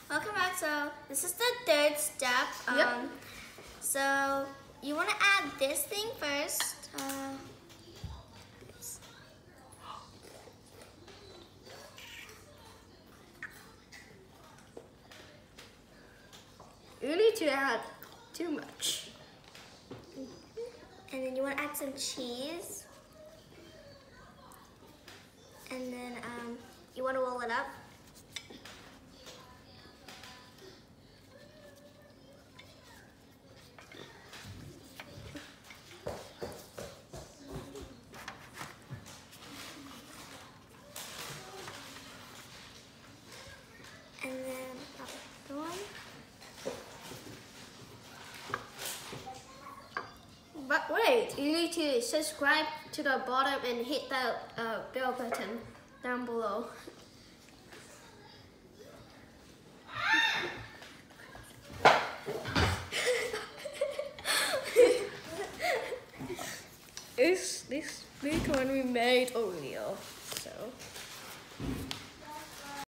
Welcome back. So this is the third step. Yep. So you want to add this thing first. This. You need to add too much. And then you want to add some cheese. And then you want to roll it up. And then the one. But wait, you need to subscribe to the bottom and hit that bell button down below. This one we made Oreo, so.